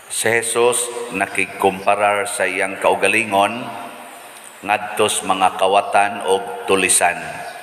Si Jesus nakikumparar sa iyang kaugalingon ngadtos mga kawatan o tulisan.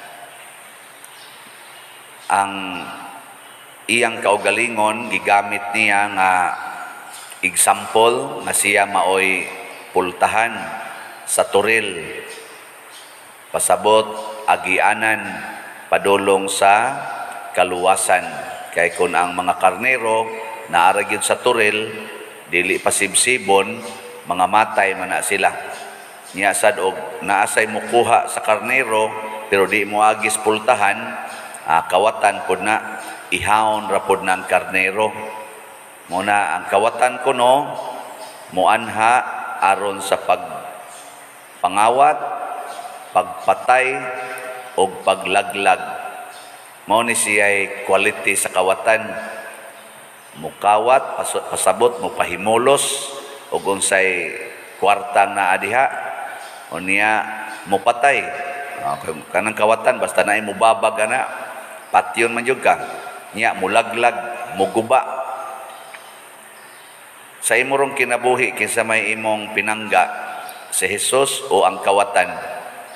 Ang iyang kaugalingon gigamit niya nga example nga siya maoy pultahan sa turil, pasabot agianan padulong sa kaluwasan. Kay kun ang mga karnero naara gyud sa turil dili pasibsibon, mga matay man na sila. Nya sad og naasay mukuha sa karnero pero di mo agis pultahan, kawatan pud na ihawon ra pud ng karnero. Muna ang kawatan kuno muanha aron sa pagpangawat, pagpatay o paglaglag. Mao ni siya'y quality sa kawatan. Mukawat, pasabot, mupahimulos o unsay kwartang na adiha o niya mupatay. Kanang kawatan basta na mubabag na patyon man jud ka niya mulaglag, muguba. Sa imong kinabuhi kinsa may imong pinangga, si Jesus o ang kawatan?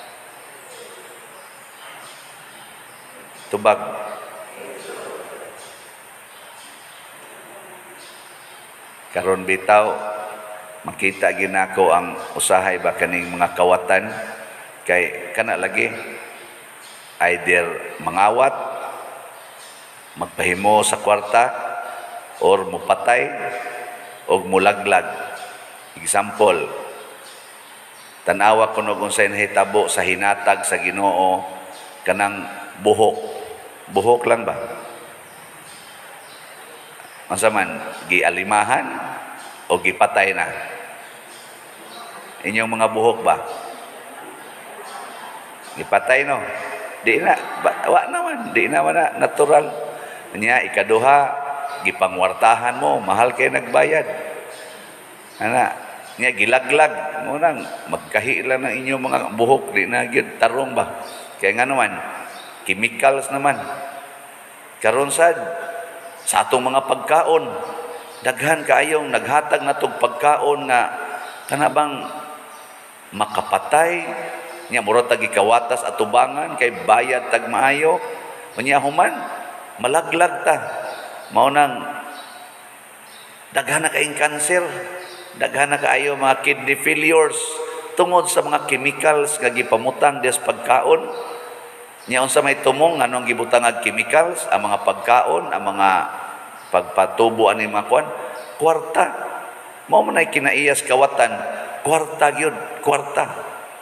Tubag. Karon bitaw makita ginako ang usahay ba kaning mga kawatan kay kana lagi either mangawat, magpahimo sa kwarta or mupatay o mulaglag. Example, tanawa kuno unsay nahitabo sa hinatag sa Ginoo kanang buhok. Buhok lang ba? Unsa man gialimahan o gipatay na? Inyong mga buhok ba? Gipatay no? Di na, wa naman, di naman na natural. Nya ikaduha, gipangwartahan mo, mahal kay nagbayad. Ana, nya gilaglag mo nang magkahi lang ng inyong mga buhok, di na gyud tarong ba? Kaya nga naman, chemicals naman. Karon sad sa atong mga pagkaon, daghan kaayong naghatag natong pagkaon nga kanabang makapatay nya mura tag ikawatas atubangan kay bayad tag maayo unya human malaglag ta. Mao nang daghan na kaayong cancer, daghan na kaayo mga kidney failures tungod sa mga chemicals nga gipamutang des pagkaon. Nya unsa may tumong nganong gibutang chemicals ang mga pagkaon, ang mga pagpatubo ani mga kuan, kwarta. Mao man ay kinaiyas kawatan, kwarta gyud, kwarta.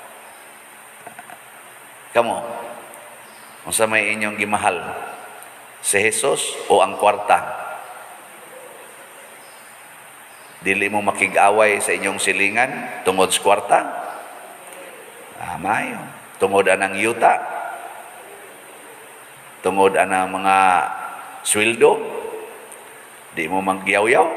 Kamo, unsa may inyong gimahal? Si Jesus o ang kwarta? Dili mo makig-away sa inyong silingan tungod sa kwarta? Mayo. Tungod anang yuta? Tungod anang mga sweldo? Di mo manggiyaw-yaw?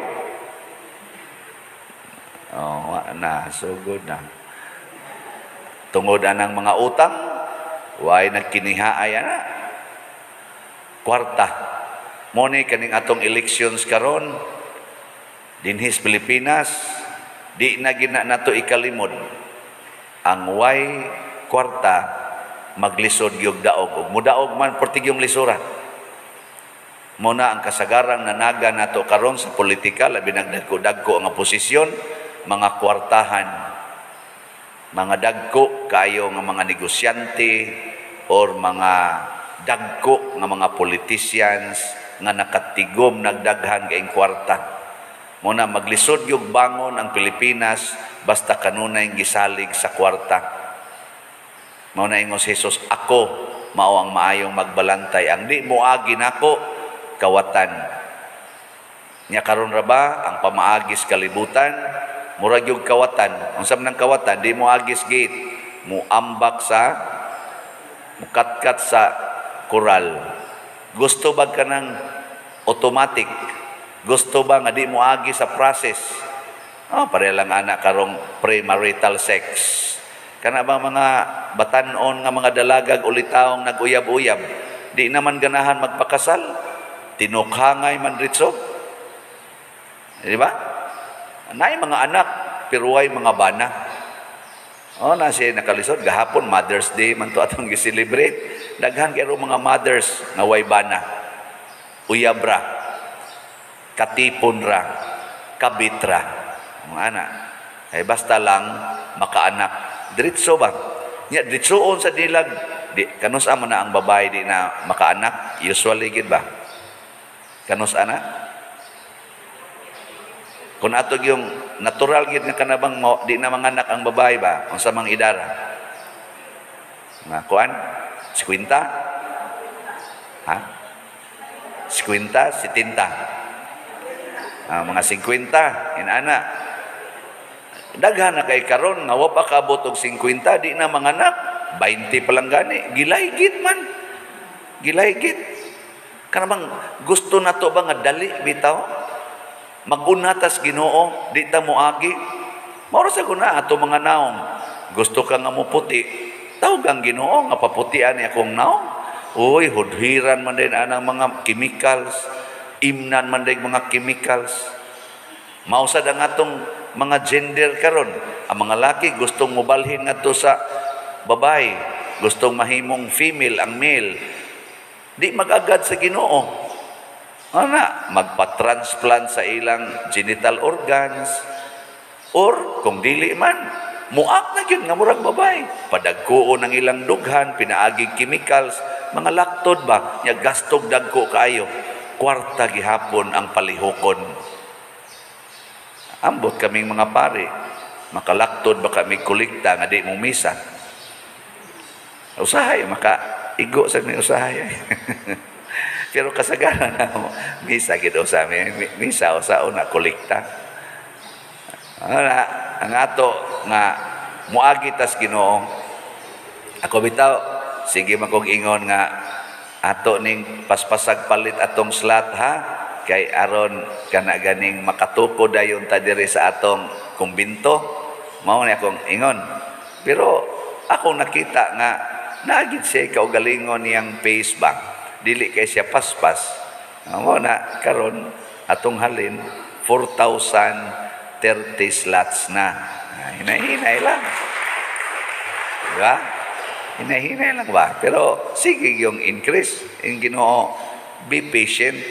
Oh, na, so good na. Tungod anang mga utang? Way nagkinihaay ana. Kwarta. Mo ni kaning atong elections karon dinhis Pilipinas, di na gina nato ikalimod ang way kwarta maglisod gyud daog ug mudaog man portigyong lisura. Muna ang kasagarang nanaga nato karon sa politika labi nagdagko-dagko ang posisyon, mga kwartahan, mga dagko kayo nga mga negosyante or mga dagko nga mga politicians nga nakatigom nagdaghan kaayong kwarta. Muna maglisod yung bangon ang Pilipinas basta kanunay gisalig sa kwarta. Muna ingos Jesus, ako mao ang maayong magbalantay. Ang di mo agi nako kawatan. Nya karon ra ba ang pamaagis kalibutan murag yung kawatan. Unsa man ang kawatan, di mo agis gate, mo ambak sa mukatkat sa koral. Gusto ba ka ng automatic? Gusto ba nga di mo agi sa process? Pareha lang anak karong premarital sex. Kana ba mga batanon nga mga dalagag ulitaong nag-uyab-uyab, di naman ganahan magpakasal, tinukhangay man ritso. Di ba? Nay mga anak, pero way mga bana. Oh, na siya nakalisod gahapon Mother's Day man to atong gi-celebrate. Daghan kay mga mothers nga way bana. Uyab ra, katipon ra, kabit ra. Mga anak. Ay basta lang makaanak. Diretso ba? Nya diretsoon sa dilag. Di kanus amo na ang babae di na makaanak, usually gid ba? Kanus ana? Kung ato yung natural gid nga kanabang di na manganak ang babae ba unsa mang idara nga kuan 50 ha 50 70 mga 50 inana daghan na kay karon nga wa pa kaabot og 50 di na manganak 20 pa lang gani gilaygit man gilaygit kanabang gusto nato ba nga dali bitaw magunatas Ginoo di ta moagi mao sa kuna ato mga naong gusto ka nga mo puti tawag ang Ginoo nga paputian ni akong naong uy hudhiran man din anang mga chemicals imnan man din mga chemicals mao sad ang atong mga gender karon ang mga laki gustong mobalhin ngadto sa babae gustong mahimong female ang male di magagad sa Ginoo ana magpa-transplant sa ilang genital organs or kung dili man muak na gyud nga murag babae padagkuon ang ilang dughan pinaaging chemicals mga laktod ba nya gastog dagko kaayo kwarta gihapon ang palihokon ambot kaming mga pare makalaktod ba kami kolekta nga di mo misa usahay maka igo sa ni usahay pero kasagaran na misa gito sa amin misa o sa una kolekta ang ato nga muagi tas Ginoo ako bitaw sige man kog ingon nga ato ning paspasag palit atong slot ha kay aron kana ganing makatukod dayon ta diri sa atong kumbinto mao ni akong ingon pero ako nakita nga naagid siya kaugalingon niyang face bank dili kay siya paspas mo na karon atong halin 4,030 slots na hinahinay lang diba hinahinay lang ba pero sige yung increase yung Ginoo be patient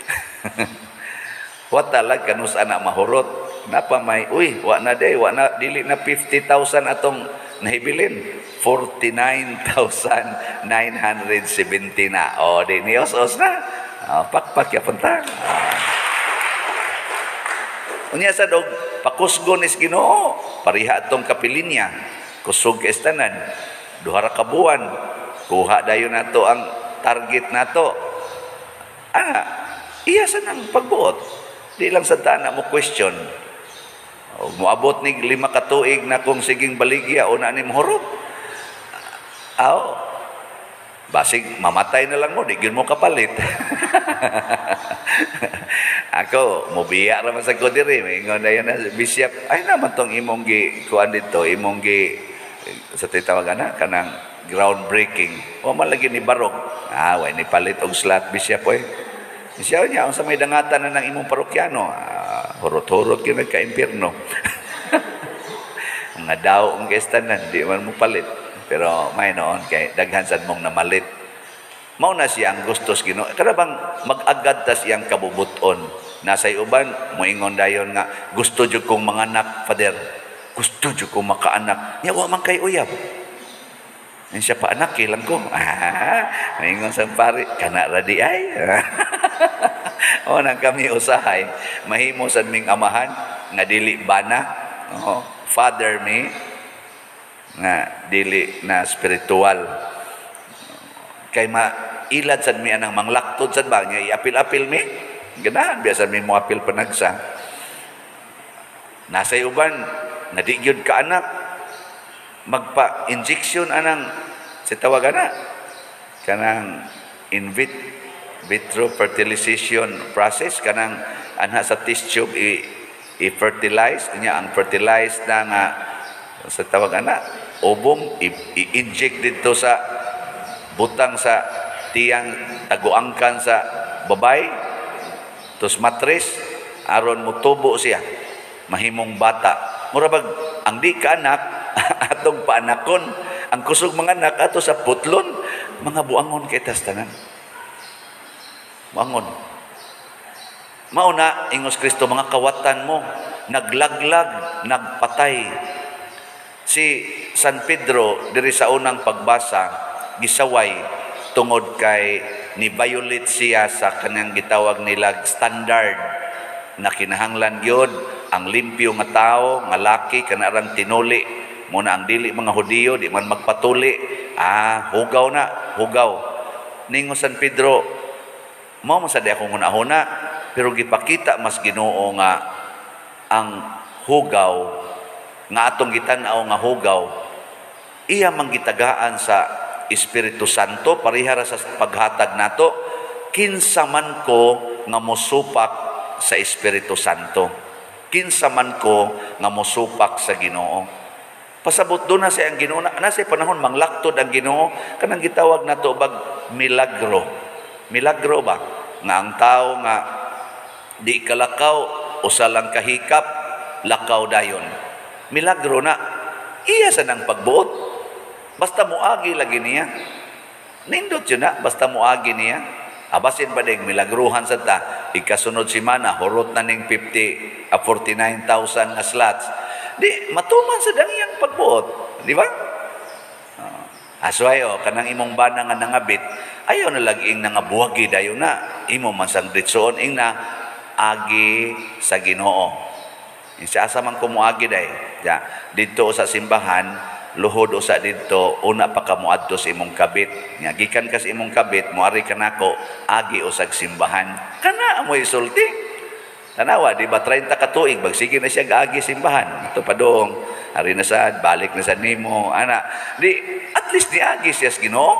wa talag kanus ana mahurot napa may uy wa na day wa na dili na 50,000 atong nahibilin 49,970 na. O, di nios-os na. Pakpak ya punta. Unya sa dog, pakusgon is Ginoo. Pariha atong kapilinya. Kusog kaistanan. Duhara ka buwan. Kuha dayon nato ang target nato. Iya sa nang pagbuot. Di lang sa tana mo question. Muabot ni 5 ka tuig na kung siging baligya o na ni mohurot. Basig mamatay na lang mo, di gyud mo kapalit. Ako, mubiya raman sa ko diri, ingon na yun na bishop, ay naman tong imong gi kuan dito, imong gi sa titawagan na kanang groundbreaking. O man lagi ni barok. Way ni palit og slot bishop oy. Siya niya unsa may dangatan na ng imong parokyano. Hurot-hurot gyud ka impierno. Nga daw ang gestanan, di man mo palit. Pero may noon kay daghan sad mong namalit. Mao na siya ang gustos Ginoo. Kada bang mag-agad ta siyang kabubuton. Nasay uban moingon dayon nga gusto jud kong manganak, Father. Gusto jud kong makaanak. Nya wa man kay uyab. Nya siya pa anak lang ko. Moingon sa pare kana ra di ay. O nang kami usahay mahimo sad ming amahan nga dili bana. Father me nga dili na spiritual kay mailad sad mi anang manglaktod sad ba nya iapil-apil mi ganahan biasa mi mo apil panagsa nasay uban nga di gyud ka anak magpa-injection anang sa tawagan na kanang in vitro fertilization process kanang anha sa test tube i-fertilize niya ang fertilized na nga sa tawagan na ubong i-inject dito sa butang sa tiyang taguangkan sa babay tos matres aron mo tubo siya mahimong bata. Murabag ang di ka anak atong paanakon, ang kusog mga anak ato sa putlon, mga buangon kay tas tanan. Buangon. Mauna ingos Kristo mga kawatan mo naglaglag, nagpatay. Si San Pedro diri sa unang pagbasa gisaway tungod kay ni violate siya sa kanang gitawag nila standard na kinahanglan gyud ang limpyo nga tao nga laki kanarang tinuli muna ang dili mga Hudiyo di man magpatuli hugaw na hugaw ningo San Pedro mao man sad akong una-una pero gipakita mas Ginoo nga ang hugaw nga atong gitan-aw nga hugaw iya manggitagaan sa Espiritu Santo parihara sa paghatag nato kinsa man ko nga mosupak sa Espiritu Santo kinsa man ko nga mosupak sa Ginoo pasabot do na siya ang Ginoo na sa panahon manglaktod ang Ginoo kanang gitawag nato bag milagro ba nga ang tao nga di kalakaw usa lang kahikap lakaw dayon milagro na iya sa nang pagbuot basta muagi lagi niya nindot yun na basta muagi niya abasin pa ding milagruhan sa ta ikasunod simana hurot na ning 49,000 nga slots di matuman sa dangyang pagbuot di ba asway kanang imong bana nga nangabit ayaw na lagi ing nangabuhagi dayon na imo man sang ditsoon ing na agi sa Ginoo isa asa man kumuagi day dito sa simbahan luhod usa dito una pa ka moadto sa imong kabit nya gikan ka sa imong kabit moari ka nako agi usag simbahan kana mo isulti tanawa di ba 30 ka tuig bagsige na siya gaagi simbahan ito pa dong ari na sad balik na sad nimo ana di at least ni agi siya sa Ginoo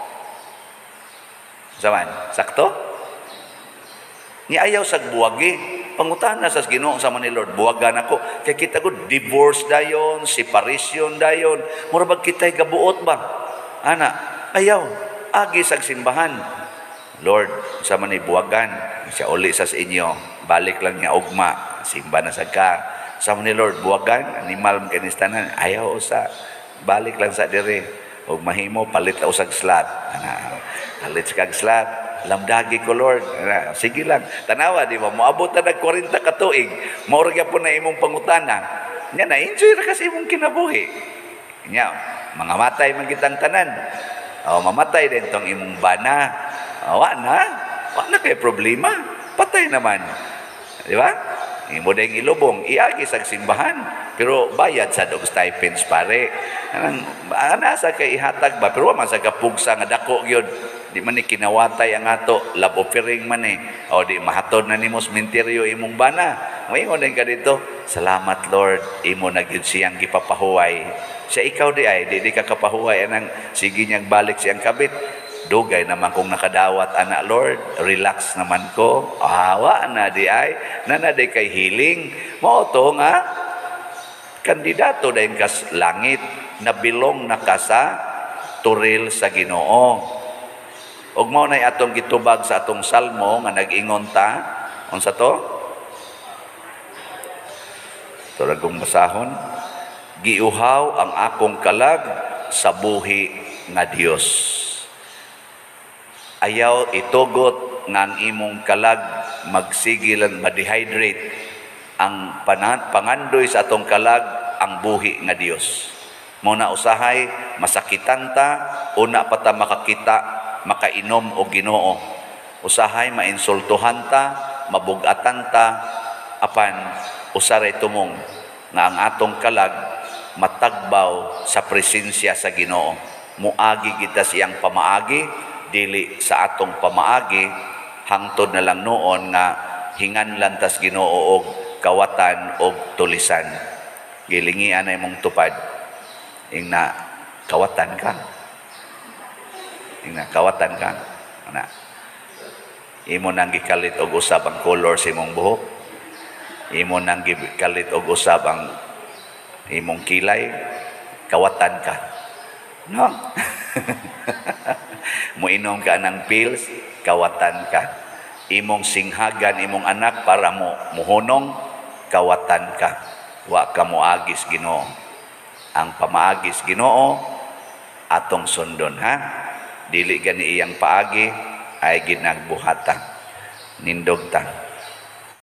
zaman sakto ni ayaw sag buwagi pangutana sa Ginoo sa ni Lord buwagan ako kay kita ko divorce dayon separation dayon murabag kitay gabuot ba ana ayaw agi sa simbahan Lord sa ni buwagan siya uli sa inyo balik lang niya ugma simba na sa ka sa ni Lord buwagan animal kanistanan ayaw sa balik lang sa dire ug mahimo palit la usag slot ana palit kag slot lamdagi ko Lord sige lang tanawa di ba moabot na nag 40 ka tuig mao ra gyapon na imong pangutana nya na enjoy ra kasi imong kinabuhi nya mga matay man kitang tanan mamatay din tong imong bana wa na kay problema patay naman di ba imo ding ilubong iagi sa simbahan pero bayad sa dog stipends pare ana sa kay ihatag ba pero man sa kapugsa nga dako gyud di man ni kinawatay ang ato love offering man o di mahatod na nimo sementeryo imong bana moingon din ka dito salamat Lord imo na gyud siyang gipapahuway siya ikaw di ay di ka kapahuway anang sige niyang balik siyang kabit dugay naman kung nakadawat ana Lord relax naman ko awa na di ay nanaday kay healing mo to nga kandidato dayon kas langit na bilong na kasa turil sa Ginoo ug mao nay atong gitubag sa atong salmo nga nag-ingon ta unsa to turagong basahon giuhaw ang akong kalag sa buhi nga Dios ayaw itugot nga ang imong kalag magsigilan ma-dehydrate ang pangandoy sa atong kalag ang buhi nga Dios muna usahay masakitan ta una pa ta makakita makainom o Ginoo usahay mainsultuhan ta mabugatan ta apan usaray tumong nga ang atong kalag matagbaw sa presensya sa Ginoo muagi kita siyang pamaagi dili sa atong pamaagi hangtod na lang noon nga hinganlan tas Ginoo og kawatan og tulisan gilingian na imong tupad ing na kawatan ka kawatan ka ana imo nang gikalit og usab ang color sa imong buhok imo nang gikalit og usab ang imong kilay kawatan ka no moinom ka ng pills kawatan ka imong singhagan imong anak para mo muhunong kawatan ka, wa ka moagis Ginoo. Ang pamaagis Ginoo atong sundon, ha? Dili gani iyang paagi ay ginagbuhata. Nindog ta.